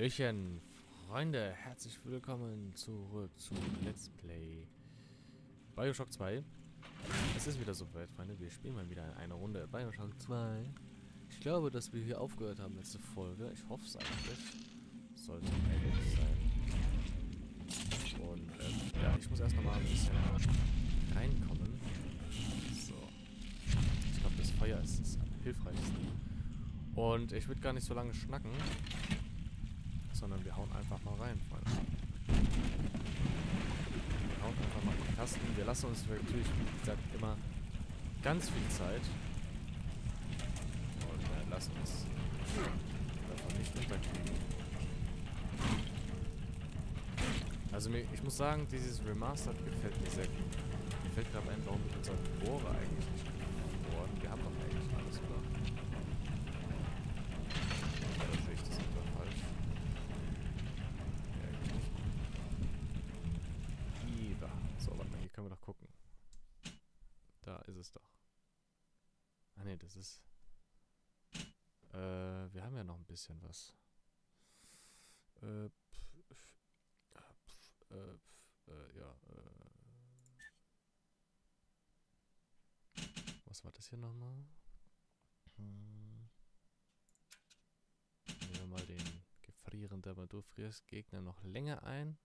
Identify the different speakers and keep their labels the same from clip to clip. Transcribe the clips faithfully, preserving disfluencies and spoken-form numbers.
Speaker 1: Hallöchen, Freunde, herzlich willkommen zurück zu Let's Play BioShock zwei. Es ist wieder soweit, Freunde, wir spielen mal wieder eine Runde BioShock zwei. Ich glaube, dass wir hier aufgehört haben letzte Folge. Ich hoffe es eigentlich. Sollte eigentlich sein. Und ähm, ja, ich muss erst noch mal ein bisschen reinkommen. So. Ich glaube, das Feuer ist das hilfreichste. Und ich würde gar nicht so lange schnacken, sondern wir hauen einfach mal rein, Freunde. Wir hauen einfach mal in die Tasten. Wir lassen uns natürlich, wie gesagt, immer ganz viel Zeit. Und äh, lassen uns davon nicht unterkriegen. Also mir, ich muss sagen, dieses Remastered gefällt mir sehr gut. Mir fällt gerade ein, warum mit unserer Bohrer eigentlich nicht geworden. Wir haben doch eigentlich alles, oder? Oder sehe ich das etwa falsch? Ja, eigentlich nicht. Ida. So, warte mal, hier können wir doch gucken. Da ist es doch. Ah ne, das ist... Äh, wir haben ja noch ein bisschen was. Äh, pf, pf, äh, pf, äh, ja, äh... Was war das hier nochmal? Hm. Nehmen wir mal den gefrierenden, aber du frierst Gegner noch länger ein.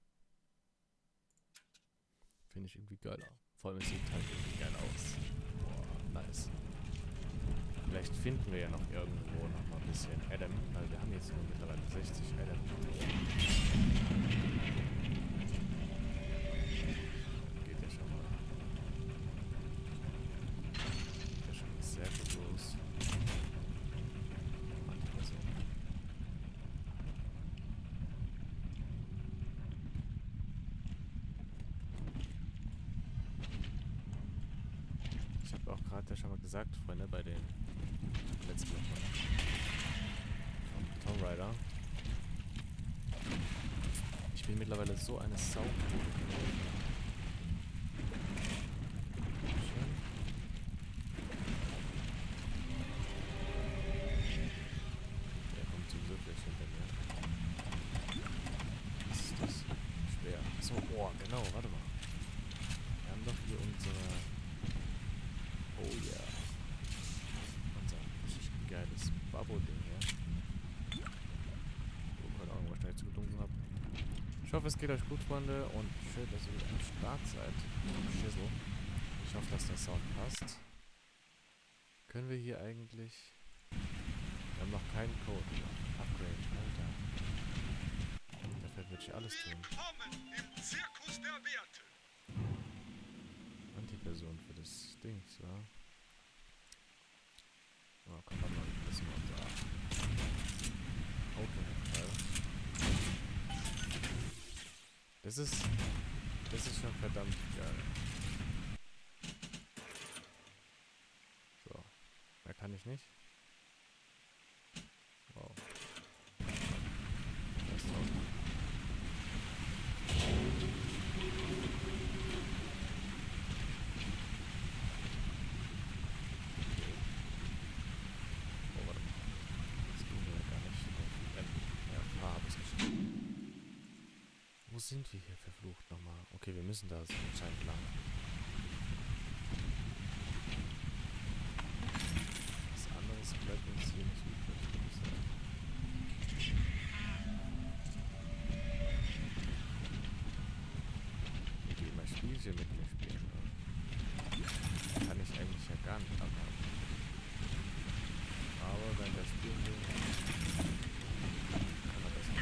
Speaker 1: Finde ich irgendwie geiler. Vor allem, es sieht halt irgendwie geil aus. Boah, nice. Vielleicht finden wir ja noch irgendwo noch mal ein bisschen Adam, weil wir haben jetzt nur mittlerweile sechzig Adam. Geht ja schon mal. Geht ja schon sehr gut los. Ich habe auch gerade ja schon mal gesagt, Freunde, bei den Let's Play von Tomb Raider. Ich bin mittlerweile so eine Sau. Der kommt sowieso gleich hinter mir. Was ist das? Schwer. So, oh, genau, warte mal. Wir haben doch hier unsere... Oh ja. Yeah. Unser richtig geiles Babo-Ding hier. Wo ich gerade auch irgendwas schnell zugedunken habe. Ich hoffe, es geht euch gut, Freunde. Und schön, dass ihr wieder am Start seid. Schissel. Ich hoffe, dass der Sound passt. Können wir hier eigentlich... Wir haben noch keinen Code. Upgrade, Alter. Dafür würde ich alles tun.
Speaker 2: Willkommen im Zirkus der Werte.
Speaker 1: Antiperson für das Ding, so. Oh, komm mal, ein bisschen unser Auto teil. Das ist. Das ist schon verdammt geil. So. Mehr kann ich nicht. Wow. Das ist auch. Wo sind wir hier verflucht nochmal? Okay, wir müssen da anscheinend lang. Was anderes bleibt uns hier nicht übrig, würde ich sagen. Ich will immer Spielchen mit mir spielen. Ne? Kann ich eigentlich ja gar nicht abhaben. Aber wenn wir spielen will, kann man das nicht.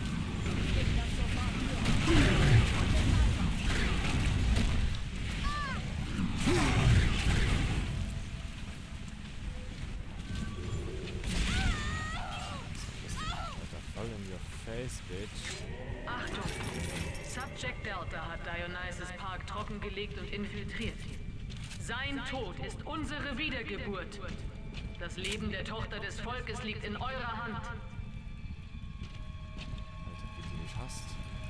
Speaker 1: Face, bitch.
Speaker 3: Achtung! Subject Delta hat Dionysus Park trockengelegt und infiltriert. Sein Tod ist unsere Wiedergeburt. Das Leben der Tochter des Volkes liegt in eurer Hand.
Speaker 1: Alter, wie du mich hasst.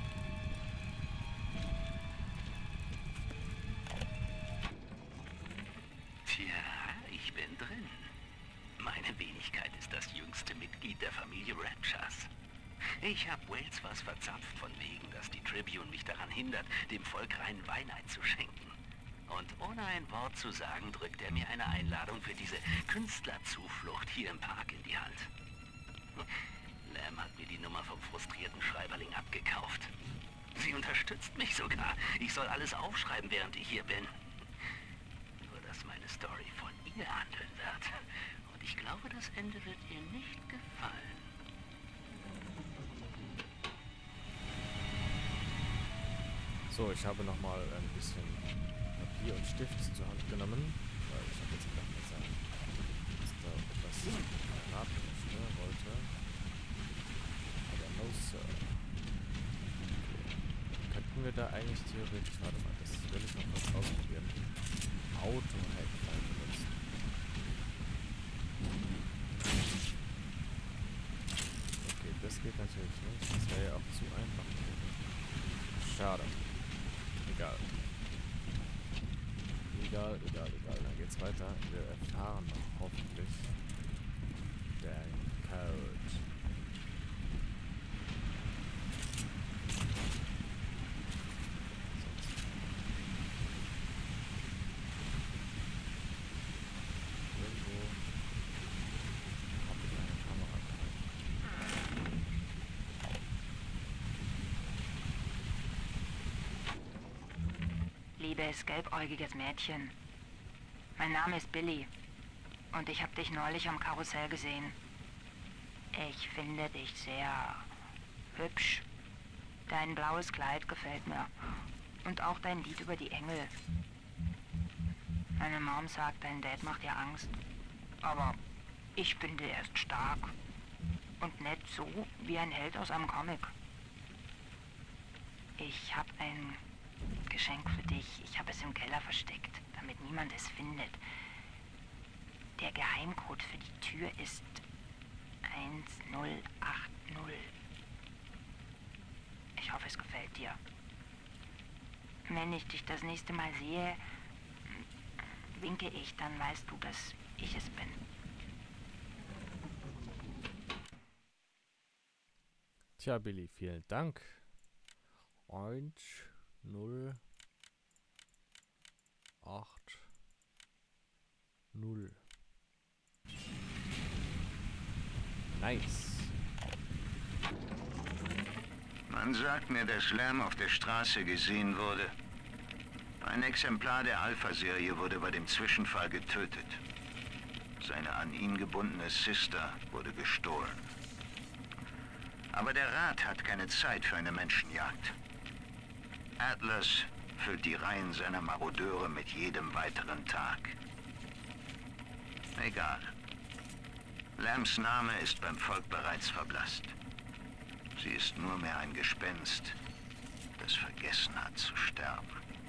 Speaker 4: Tja, ich bin drin. Meine Wenigkeit ist das jüngste Mitglied der Familie Raptures. Ich habe Wales was verzapft von wegen, dass die Tribune mich daran hindert, dem Volk reinen Wein einzuschenken. Und ohne ein Wort zu sagen, drückt er mir eine Einladung für diese Künstlerzuflucht hier im Park in die Hand. Lamb hat mir die Nummer vom frustrierten Schreiberling abgekauft. Sie unterstützt mich sogar. Ich soll alles aufschreiben, während ich hier bin. Nur, dass meine Story von ihr handeln wird. Und ich glaube, das Ende wird ihr nicht gefallen.
Speaker 1: So, ich habe nochmal ein bisschen Papier und Stift zur Hand genommen, weil ich habe jetzt gedacht, dass er dass da etwas raten möchte, wollte. Aber no, Sir. Okay. Könnten wir da eigentlich theoretisch, warte mal, das will ich noch kurz ausprobieren, Auto-Hack benutzen. Okay, das geht natürlich nicht, das wäre ja auch zu einfach. Schade. Egal. Egal, egal, egal. Dann geht's weiter. Wir erfahren noch hoffentlich den Code. Irgendwo habe ich eine Kamera gehalten.
Speaker 5: Liebes, gelbäugiges Mädchen. Mein Name ist Billy. Und ich habe dich neulich am Karussell gesehen. Ich finde dich sehr hübsch. Dein blaues Kleid gefällt mir. Und auch dein Lied über die Engel. Meine Mom sagt, dein Dad macht dir Angst. Aber ich finde, er ist stark. Und nett, so wie ein Held aus einem Comic. Ich habe ein Geschenk für dich. Ich habe es im Keller versteckt, damit niemand es findet. Der Geheimcode für die Tür ist eins null acht null. Ich hoffe, es gefällt dir. Wenn ich dich das nächste Mal sehe, winke ich, dann weißt du, dass ich es bin.
Speaker 1: Tja, Billy, vielen Dank. eins null acht null. Nice.
Speaker 6: Man sagt mir, dass Lamb auf der Straße gesehen wurde. Ein Exemplar der Alpha-Serie wurde bei dem Zwischenfall getötet. Seine an ihn gebundene Sister wurde gestohlen. Aber der Rat hat keine Zeit für eine Menschenjagd. Atlas füllt die Reihen seiner Marodeure mit jedem weiteren Tag. Egal. Lambs Name ist beim Volk bereits verblasst. Sie ist nur mehr ein Gespenst, das vergessen hat zu sterben.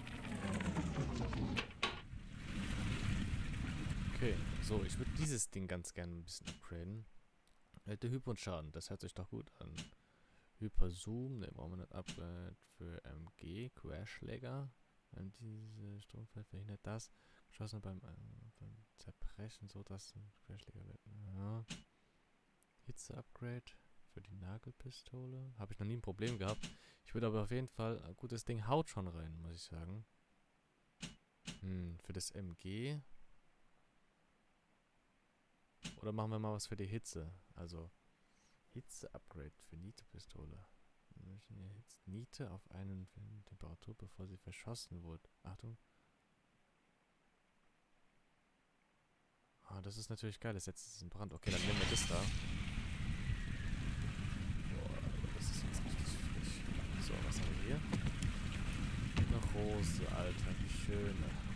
Speaker 1: Okay, so, ich würde dieses Ding ganz gerne ein bisschen upgraden. Äh, der Hyper und Schaden, das hört sich doch gut an. Hyper Zoom, ne, brauchen wir nicht Upgrade für M G, Querschläger. Ähm, diese Stromfeld verhindert das. Geschossen beim, äh, beim Zerbrechen, so dass ein Querschläger wird. Ja. Hitze-Upgrade für die Nagelpistole. Habe ich noch nie ein Problem gehabt. Ich würde aber auf jeden Fall, ein gutes Ding haut schon rein, muss ich sagen. Hm, für das M G. Oder machen wir mal was für die Hitze. Also, Hitze-Upgrade für Niete-Pistole. Niete auf einen Temperatur, bevor sie verschossen wurde. Achtung. Ah, das ist natürlich geil. Das setzt es in Brand. Okay, dann nehmen wir das da. Boah, das ist jetzt richtig frisch. So, was haben wir hier? Eine Rose, Alter. Wie schön.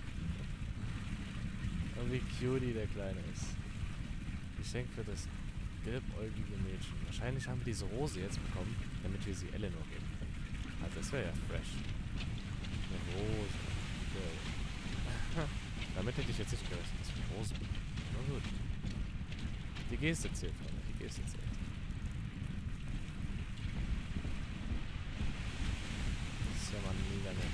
Speaker 1: Und wie cutie der Kleine ist. Geschenk für das gelbäugige Mädchen. Wahrscheinlich haben wir diese Rose jetzt bekommen, damit wir sie Eleanor geben können. Also das wäre ja fresh. Eine Rose. Okay. Damit hätte ich jetzt nicht gerechnet, dass wir eine Rose bekommen. Na gut. Die Geste zählt, Freunde. Die Geste zählt. Das ist ja mal mega nett.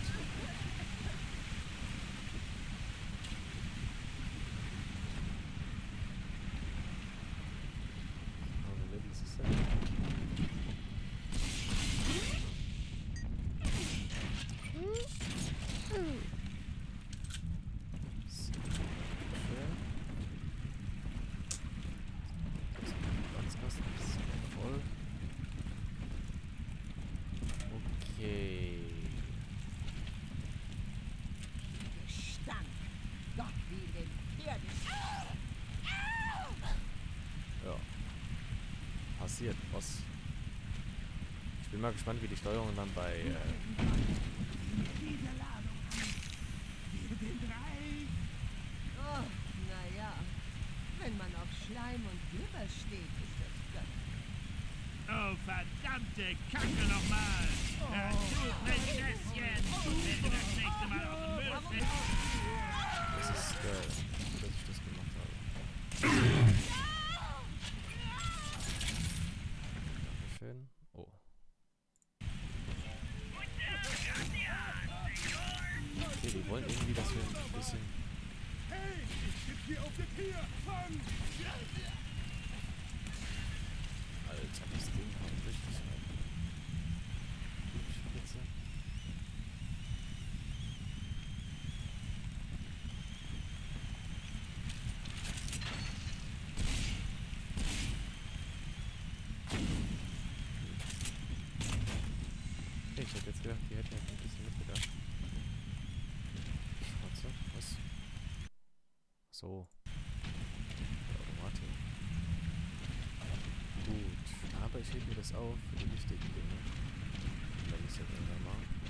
Speaker 1: passiert, was. Ich bin mal gespannt, wie die Steuerung dann bei äh,
Speaker 7: Diese Ladung an. Wir sind reich.
Speaker 8: Oh, naja. Wenn man auf Schleim und Glibber steht, ist das göttlich.
Speaker 7: Oh, verdammte Kacke nochmal. Oh. Du Prinzesschen. Wenn du das nächste Mal auf den Müll fällst.
Speaker 1: das ist geil, dass ich das gemacht habe. Dankeschön. Oh. Okay, die wollen irgendwie, dass wir ein bisschen...
Speaker 2: Hey, ich sitze hier auf dem Pier. Fang!
Speaker 1: Alter, das Ding haut richtig rein. Spitze. Okay, ich hätte jetzt gedacht, die hätten jetzt ein bisschen mitgedacht. Schwarze, was? So. Automatik. Gut, aber ich hebe mir das auf für die wichtigen Dinge. Wenn ich es jetzt irgendwann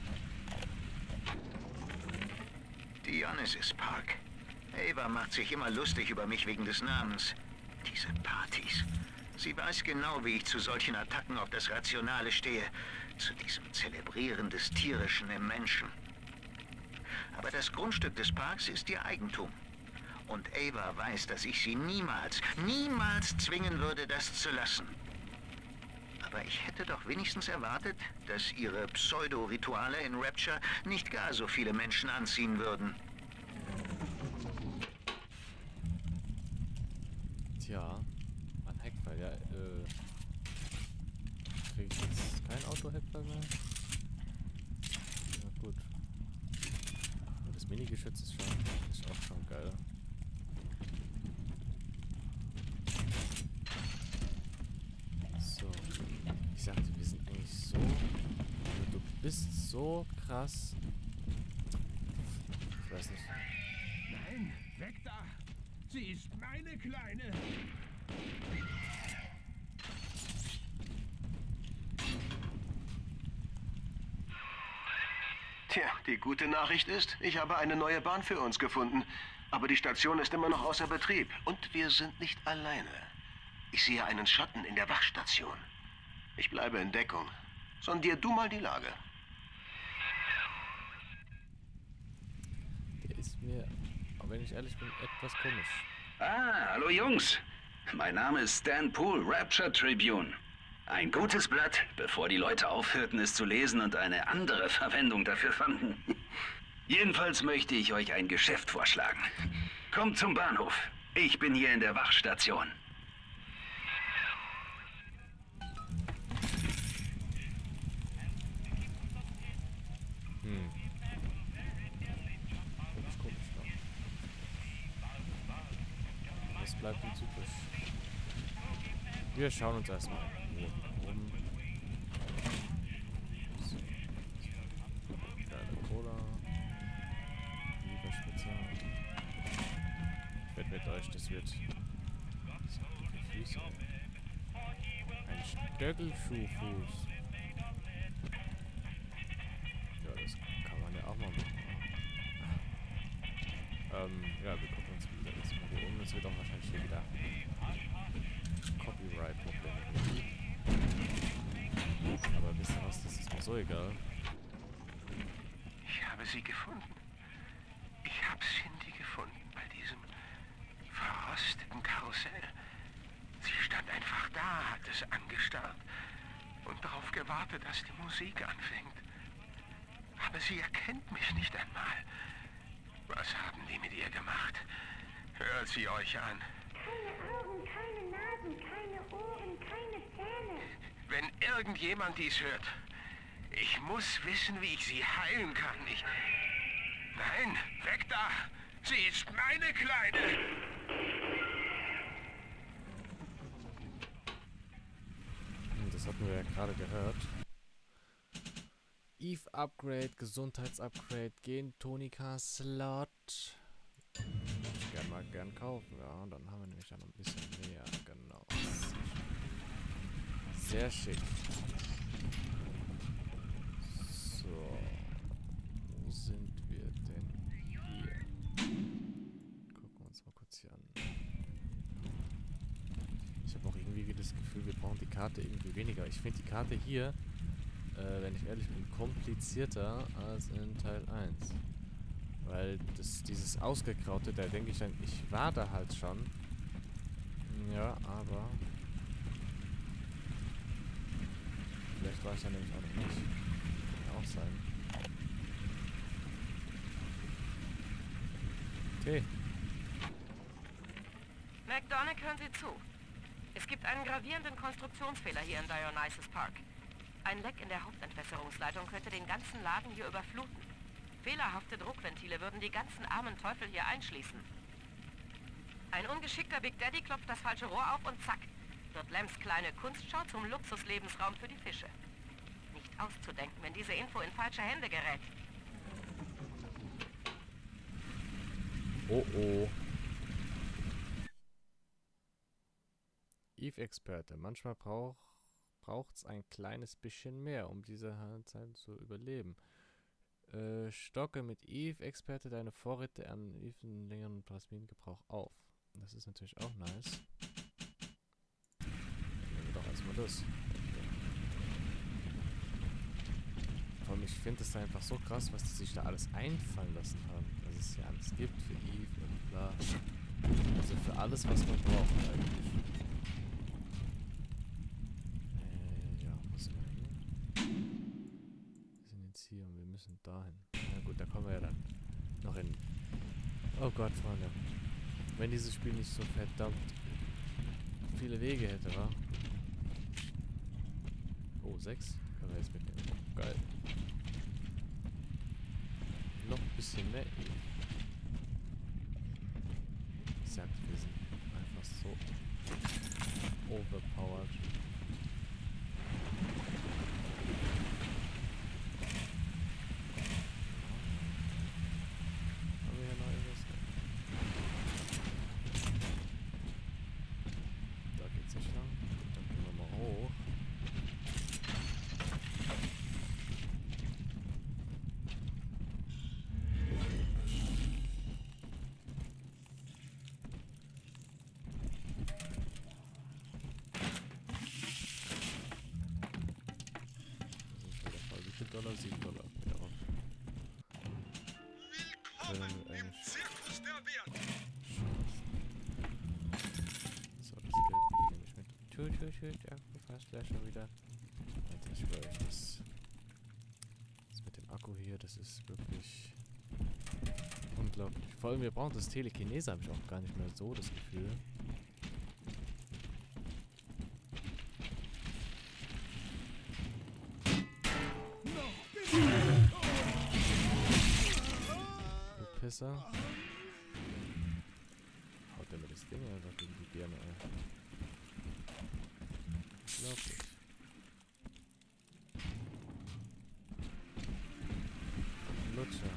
Speaker 1: mache.
Speaker 6: Dionysus Park. Ava macht sich immer lustig über mich wegen des Namens. Diese Partys. Sie weiß genau, wie ich zu solchen Attacken auf das Rationale stehe. Zu diesem Zelebrieren des Tierischen im Menschen. Aber das Grundstück des Parks ist ihr Eigentum. Und Ava weiß, dass ich sie niemals, niemals zwingen würde, das zu lassen. Aber ich hätte doch wenigstens erwartet, dass ihre Pseudo-Rituale in Rapture nicht gar so viele Menschen anziehen würden.
Speaker 1: Tja, ein Heckpfeil, ja, äh... kriege ich jetzt kein Auto-Heckpfeil mehr? Ja, gut. Aber das Mini-Geschütz ist schon, ist auch schon geil. So. Ich sagte, wir sind eigentlich so... Also du bist so krass... Ich weiß nicht.
Speaker 2: Nein, weg da. Sie ist meine Kleine.
Speaker 9: Tja, die gute Nachricht ist, ich habe eine neue Bahn für uns gefunden. Aber die Station ist immer noch außer Betrieb. Und wir sind nicht alleine. Ich sehe einen Schatten in der Wachstation. Ich bleibe in Deckung. Sondier du mal die Lage.
Speaker 1: Der ist mir, aber wenn ich ehrlich bin, etwas komisch.
Speaker 4: Ah, hallo Jungs. Mein Name ist Stan Poole, Rapture Tribune. Ein gutes Blatt, bevor die Leute aufhörten, es zu lesen und eine andere Verwendung dafür fanden. Jedenfalls möchte ich euch ein Geschäft vorschlagen. Kommt zum Bahnhof. Ich bin hier in der Wachstation.
Speaker 1: Hm. Komisch, komisch, ne? Das bleibt uns übrig. Wir schauen uns erstmal um. So. Geile Cola. Lieberspitzer. Ich wette mit euch, das wird... So, die Füße. Ein Stöckelschuhfuß. Ja, das kann man ja auch mal machen. Ähm, ja, wir gucken uns wieder das mal hier um. Es wird auch wahrscheinlich hier wieder Copyright-Probleme geben. Aber wisst ihr was, das ist mir so egal.
Speaker 6: Ich habe sie gefunden. Ich habe Cindy gefunden bei diesem verrosteten Karussell. Sie stand einfach da, hat es angestarrt und darauf gewartet, dass die Musik anfängt. Aber sie erkennt mich nicht einmal. Was haben die mit ihr gemacht? Hört sie euch an.
Speaker 10: Keine Augen, keine Nasen, keine Ohren, keine Zähne.
Speaker 6: Wenn irgendjemand dies hört, ich muss wissen, wie ich sie heilen kann. Ich... Nein, weg da! Sie ist meine Kleine!
Speaker 1: Das hatten wir ja gerade gehört. Eve Upgrade, Gesundheitsupgrade, Gen-Tonika Slot. Würde ich gerne mal gern kaufen, ja. Und dann haben wir nämlich ja noch ein bisschen mehr, genau. Sehr schick. So. Wo sind wir denn hier? Gucken wir uns mal kurz hier an. Ich habe auch irgendwie das Gefühl, wir brauchen die Karte irgendwie weniger. Ich finde die Karte hier, äh, wenn ich ehrlich bin, komplizierter als in Teil eins. Weil das, dieses Ausgegraute, da denke ich dann, ich war da halt schon. Ja, aber... Vielleicht war ich da nämlich auch noch nicht. Kann auch sein. Okay.
Speaker 5: McDonagh, hören Sie zu. Es gibt einen gravierenden Konstruktionsfehler hier in Dionysus Park. Ein Leck in der Hauptentwässerungsleitung könnte den ganzen Laden hier überfluten. Fehlerhafte Druckventile würden die ganzen armen Teufel hier einschließen. Ein ungeschickter Big Daddy klopft das falsche Rohr auf und zack, wird Lems kleine Kunstschau zum Luxuslebensraum für die Fische. Nicht auszudenken, wenn diese Info in falsche Hände gerät.
Speaker 1: Oh oh. Eve-Experte. Manchmal brauch, braucht's ein kleines bisschen mehr, um diese Zeit zu überleben. Äh, stocke mit Eve-Experte deine Vorräte an Eve längeren Plasmingebrauch auf. Das ist natürlich auch nice. Nehmen wir doch erstmal das. Vor allem, ich finde es einfach so krass, was die sich da alles einfallen lassen haben. Was es hier alles gibt für Eve und bla. Also für alles, was man braucht eigentlich. Äh, ja, wo sind wir hin? Wir sind jetzt hier und wir müssen dahin. Na gut, da kommen wir ja dann noch hin. Oh Gott, Freunde. Wenn dieses Spiel nicht so verdammt viele Wege hätte, wa? Oh, sechs. Können wir jetzt mitnehmen. Oh, geil. Noch ein bisschen mehr. Ich sag, wir sind einfach so overpowered. Haben wir hier noch irgendwas? Da geht's nicht lang. Dann gehen wir mal hoch. Dollar, sieben Dollar. Ja.
Speaker 11: Willkommen im Zirkus der Werte.
Speaker 1: So, das Geld nehme ich mit. Tschüss, tschüss, tschüss. Ja, fast gleich schon wieder. Alter, ich schwöre, das, das mit dem Akku hier, das ist wirklich unglaublich. Vor allem, wir brauchen das Telekinese, habe ich auch gar nicht mehr so das Gefühl. Pisser. Haut der mir das Ding einfach gegen die Birne, ey. Unglaublich. Lutscher.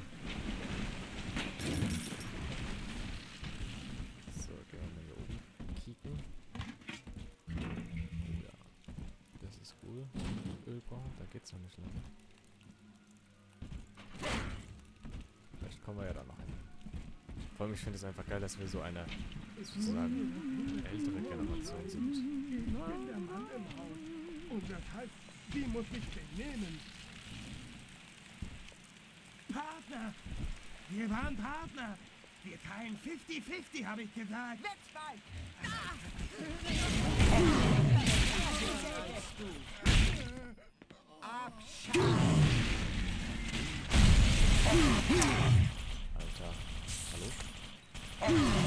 Speaker 1: So, gehen wir mal hier oben kicken. Oh ja. Das ist cool. Ölbau, da geht's noch nicht lang. Kommen wir ja da noch hin. Vor allem, ich finde es einfach geil, dass wir so eine sozusagen ältere Generation sind.
Speaker 2: Ich bin der Mann im Haus. Und das heißt, sie muss sich benehmen. Partner! Wir waren Partner! Wir teilen fifty fifty, habe ich gesagt.
Speaker 8: Wettfall!
Speaker 1: Alter. Hallo?